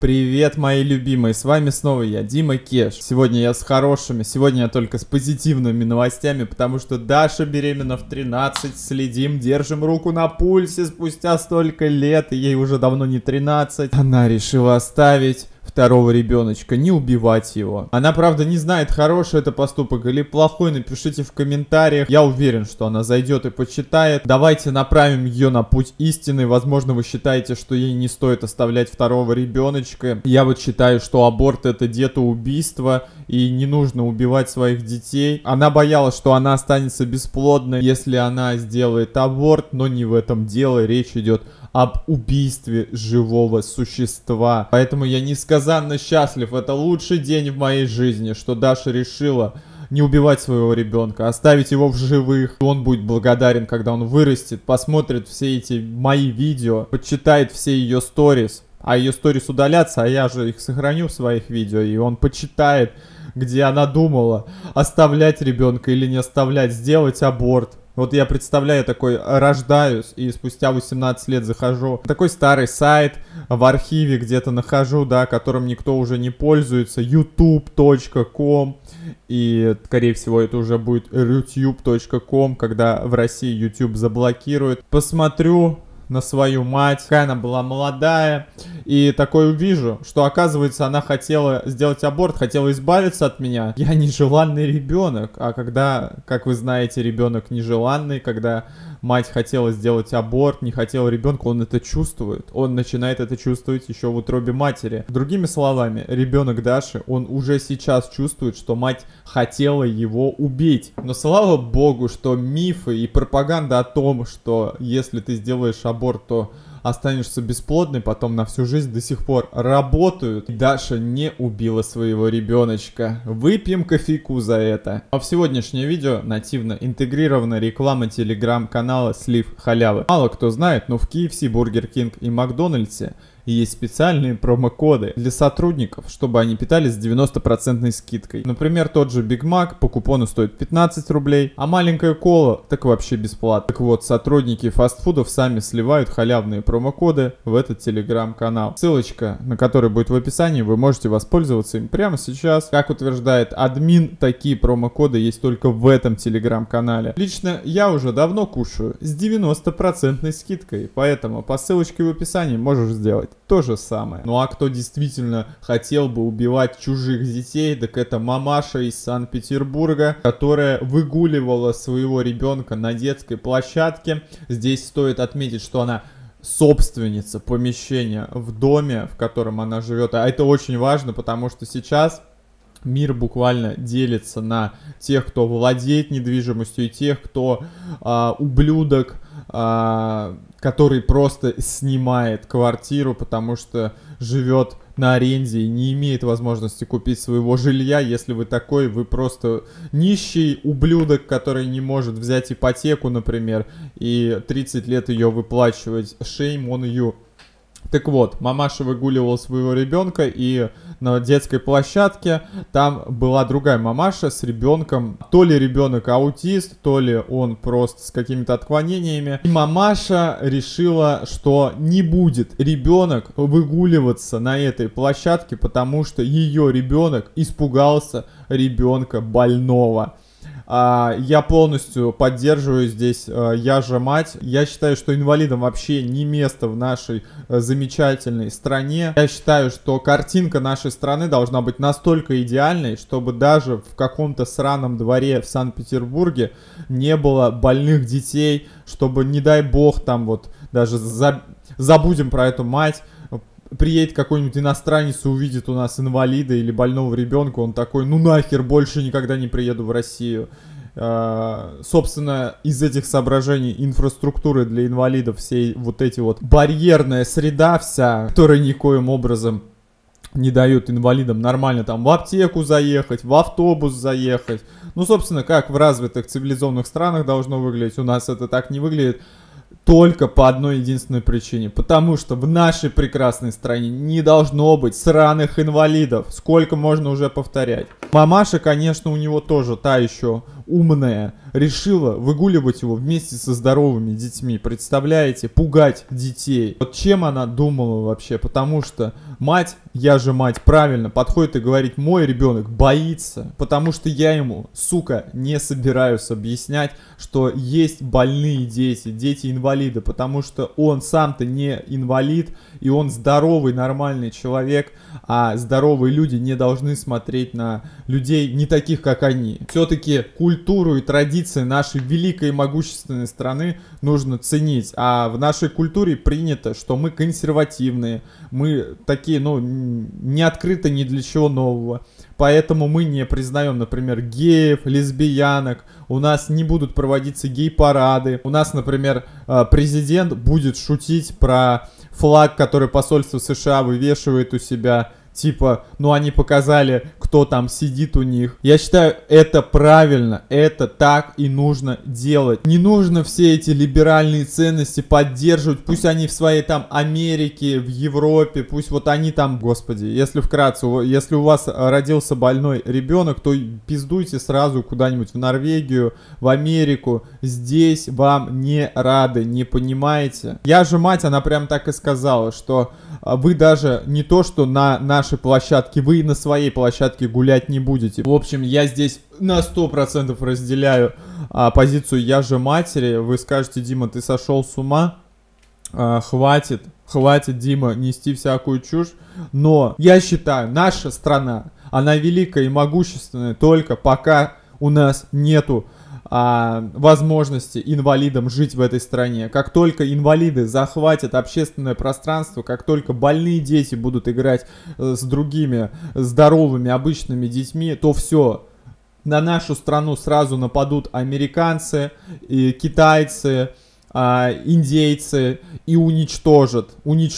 Привет, мои любимые, с вами снова я, Дима Кеш. Сегодня я с хорошими, сегодня я только с позитивными новостями, потому что Даша беременна в 13, следим, держим руку на пульсе спустя столько лет, и ей уже давно не 13. Она решила оставить второго ребеночка, не убивать его. Она, правда, не знает, хороший это поступок или плохой, напишите в комментариях. Я уверен, что она зайдет и почитает. Давайте направим ее на путь истины. Возможно, вы считаете, что ей не стоит оставлять второго ребеночка. Я вот считаю, что аборт это детоубийство, и не нужно убивать своих детей. Она боялась, что она останется бесплодной, если она сделает аборт, но не в этом дело. Речь идет об убийстве живого существа. Поэтому я несказанно счастлив. Это лучший день в моей жизни, что Даша решила не убивать своего ребенка, оставить его в живых. Он будет благодарен, когда он вырастет, посмотрит все эти мои видео, почитает все ее сторис. А ее сторис удалятся, а я же их сохраню в своих видео, и он почитает, где она думала, оставлять ребенка или не оставлять, сделать аборт. Вот я представляю, такой рождаюсь и спустя 18 лет захожу в такой старый сайт, в архиве где-то нахожу, да, которым никто уже не пользуется, youtube.com, и скорее всего это уже будет rutube.com, когда в России YouTube заблокирует. Посмотрю на свою мать, какая она была молодая, и такое увижу, что оказывается она хотела сделать аборт, хотела избавиться от меня. Я нежеланный ребенок, а когда, как вы знаете, ребенок нежеланный, когда мать хотела сделать аборт, не хотела ребенка, он это чувствует, он начинает это чувствовать еще в утробе матери. Другими словами, ребенок Даши, он уже сейчас чувствует, что мать хотела его убить. Но слава богу, что мифы и пропаганда о том, что если ты сделаешь аборт, то останешься бесплодной потом на всю жизнь, до сих пор работают. Даша не убила своего ребеночка. Выпьем кофейку за это. А в сегодняшнее видео нативно интегрирована реклама телеграм-канала Слив Халявы. Мало кто знает, но в KFC, Burger King и Макдональдсе есть специальные промокоды для сотрудников, чтобы они питались с 90% скидкой. Например, тот же Big Mac по купону стоит 15 рублей, а маленькая кола так вообще бесплатно. Так вот, сотрудники фастфудов сами сливают халявные промокоды в этот телеграм-канал. Ссылочка, на который будет в описании, вы можете воспользоваться им прямо сейчас. Как утверждает админ, такие промокоды есть только в этом телеграм-канале. Лично я уже давно кушаю с 90% скидкой, поэтому по ссылочке в описании можешь сделать то же самое. Ну а кто действительно хотел бы убивать чужих детей, так это мамаша из Санкт-Петербурга, которая выгуливала своего ребенка на детской площадке. Здесь стоит отметить, что она собственница помещения в доме, в котором она живет. А это очень важно, потому что сейчас мир буквально делится на тех, кто владеет недвижимостью, и тех, кто ублюдок, который просто снимает квартиру, потому что живет на аренде и не имеет возможности купить своего жилья. Если вы такой, вы просто нищий ублюдок, который не может взять ипотеку, например, и 30 лет ее выплачивать. Shame on you. Так вот, мамаша выгуливала своего ребенка, и на детской площадке там была другая мамаша с ребенком. То ли ребенок аутист, то ли он просто с какими-то отклонениями. И мамаша решила, что не будет ребенок выгуливаться на этой площадке, потому что ее ребенок испугался ребенка больного. Я полностью поддерживаю здесь, я же мать. Я считаю, что инвалидам вообще не место в нашей замечательной стране. Я считаю, что картинка нашей страны должна быть настолько идеальной, чтобы даже в каком-то сраном дворе в Санкт-Петербурге не было больных детей, чтобы, не дай бог, там вот даже забудем про эту мать, приедет какой-нибудь иностранец и увидит у нас инвалида или больного ребенка, он такой, ну нахер, больше никогда не приеду в Россию. Собственно, из этих соображений инфраструктуры для инвалидов, все вот эти вот барьерная среда вся, которая никоим образом не дают инвалидам нормально там в аптеку заехать, в автобус заехать. Ну, собственно, как в развитых цивилизованных странах должно выглядеть, у нас это так не выглядит. Только по одной единственной причине. Потому что в нашей прекрасной стране не должно быть сраных инвалидов. Сколько можно уже повторять. Мамаша, конечно, у него тоже та еще умная решила выгуливать его вместе со здоровыми детьми. Представляете? Пугать детей. Вот чем она думала вообще? Потому что мать, я же мать, правильно подходит и говорит: мой ребенок боится, потому что я ему, сука, не собираюсь объяснять, что есть больные дети, дети-инвалиды, потому что он сам-то не инвалид, и он здоровый, нормальный человек, а здоровые люди не должны смотреть на людей не таких, как они. Все-таки культуру и традиции нашей великой и могущественной страны нужно ценить, а в нашей культуре принято, что мы консервативные, мы такие, ну, не открыты ни для чего нового. Поэтому мы не признаем, например, геев, лесбиянок. У нас не будут проводиться гей-парады. У нас, например, президент будет шутить про флаг, который посольство США вывешивает у себя. Типа, ну они показали, кто там сидит у них. Я считаю, это правильно, это так и нужно делать. Не нужно все эти либеральные ценности поддерживать. Пусть они в своей там Америке, в Европе, пусть вот они там, господи, если вкратце, если у вас родился больной ребенок, то пиздуйте сразу куда-нибудь в Норвегию, в Америку. Здесь вам не рады, не понимаете? Я же мать, она прям так и сказала, что вы даже не то, что на нашей площадке, вы и на своей площадке гулять не будете. В общем, я здесь на 100% разделяю позицию я же матери. Вы скажете: Дима, ты сошел с ума? Хватит, Дима, нести всякую чушь. Но я считаю, наша страна, она великая и могущественная только пока у нас нету возможности инвалидам жить в этой стране. Как только инвалиды захватят общественное пространство, как только больные дети будут играть с другими здоровыми обычными детьми, то все, на нашу страну сразу нападут американцы, и китайцы, индейцы и уничтожат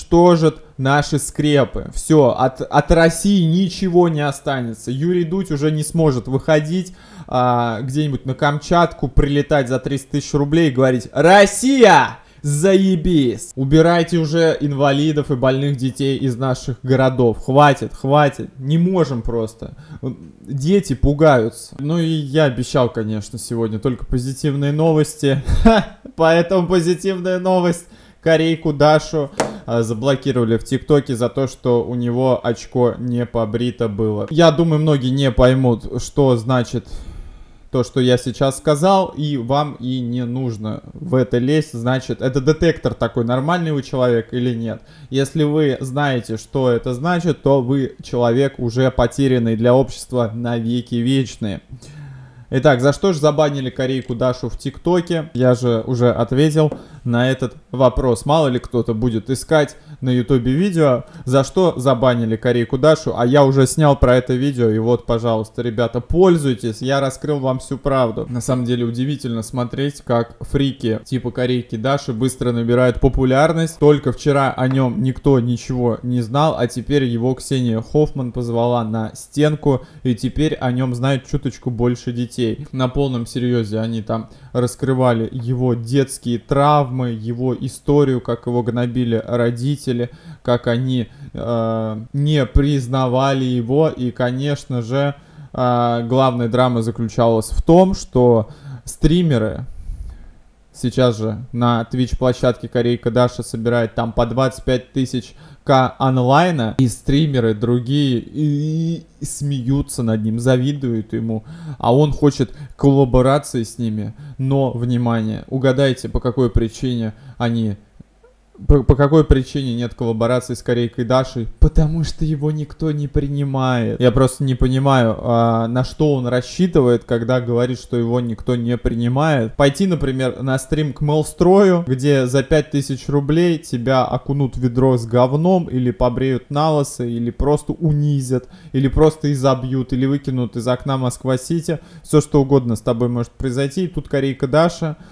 наши скрепы. Все, от России ничего не останется. Юрий Дудь уже не сможет выходить где-нибудь на Камчатку, прилетать за 300 тысяч рублей и говорить: Россия! Заебись! Убирайте уже инвалидов и больных детей из наших городов. Хватит. Не можем просто. Дети пугаются. Ну и я обещал, конечно, сегодня только позитивные новости. Поэтому позитивная новость. Корейку Дашу заблокировали в ТикТоке за то, что у него очко не побрито было. Я думаю, многие не поймут, что значит то, что я сейчас сказал, и вам и не нужно в это лезть. Значит, это детектор такой, нормальный вы человек или нет. Если вы знаете, что это значит, то вы человек уже потерянный для общества навеки вечные. Итак, за что же забанили корейку Дашу в ТикТоке? Я же уже ответил на этот вопрос. Мало ли кто-то будет искать на ютубе видео, за что забанили корейку Дашу, а я уже снял про это видео, и вот, пожалуйста, ребята, пользуйтесь, я раскрыл вам всю правду. На самом деле удивительно смотреть, как фрики типа корейки Даши быстро набирают популярность. Только вчера о нем никто ничего не знал, а теперь его Ксения Хоффман позвала на стенку, и теперь о нем знают чуточку больше детей. На полном серьезе они там раскрывали его детские травмы, его историю, как его гнобили родители, как они не признавали его. И, конечно же, главная драма заключалась в том, что стримеры сейчас же на Twitch-площадке Корейка Даша собирает там по 25 тысяч онлайна, и стримеры другие и смеются над ним, завидуют ему, а он хочет коллаборации с ними. Но, внимание, угадайте, по какой причине они... По какой причине нет коллаборации с Корейкой Дашей? Потому что его никто не принимает. Я просто не понимаю, на что он рассчитывает, когда говорит, что его никто не принимает. Пойти, например, на стрим к Мелстрою, где за 5000 рублей тебя окунут в ведро с говном, или побреют на лысо, или просто унизят, или просто изобьют, или выкинут из окна Москва-Сити. Все что угодно с тобой может произойти. И тут Корейка Даша,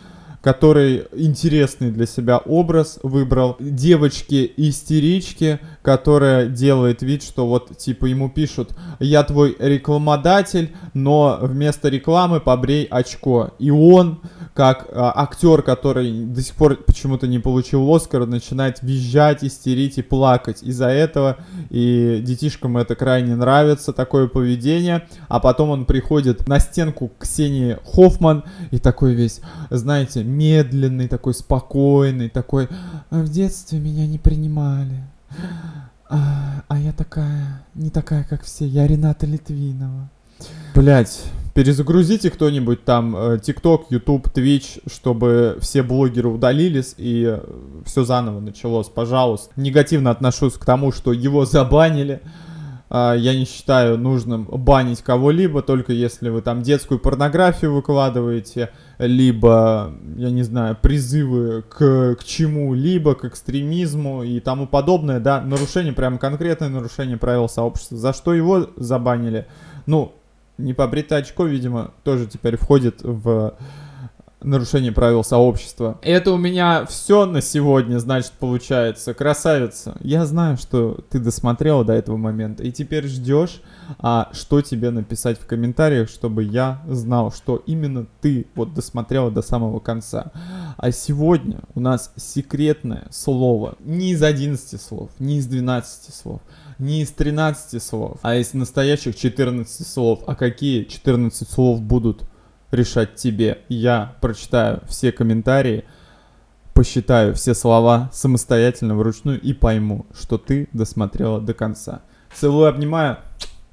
который интересный для себя образ выбрал. Девочки-истерички, которая делает вид, что вот типа ему пишут: я твой рекламодатель, но вместо рекламы побрей очко. И он, как актер, который до сих пор почему-то не получил Оскар, начинает визжать, истерить и плакать из-за этого. И детишкам это крайне нравится, такое поведение. А потом он приходит на стенку к Ксении Хоффман и такой весь, знаете, медленный, такой спокойный, такой: в детстве меня не принимали. А я такая, не такая, как все, я Рената Литвинова. Блять, перезагрузите кто-нибудь там ТикТок, Ютуб, Твич, чтобы все блогеры удалились и все заново началось, пожалуйста. Негативно отношусь к тому, что его забанили. Я не считаю нужным банить кого-либо, только если вы там детскую порнографию выкладываете, либо, я не знаю, призывы к чему-либо, к экстремизму и тому подобное, да, нарушение, прям конкретное нарушение правил сообщества. За что его забанили? Ну, непобритое очко, видимо, тоже теперь входит в нарушение правил сообщества. Это у меня все на сегодня, значит, получается. Красавица, я знаю, что ты досмотрела до этого момента, и теперь ждешь, что тебе написать в комментариях, чтобы я знал, что именно ты вот досмотрела до самого конца. А сегодня у нас секретное слово. Не из 11 слов, не из 12 слов, не из 13 слов, а из настоящих 14 слов. А какие 14 слов будут решать тебе? Я прочитаю все комментарии, посчитаю все слова самостоятельно, вручную, и пойму, что ты досмотрела до конца. Целую, обнимаю.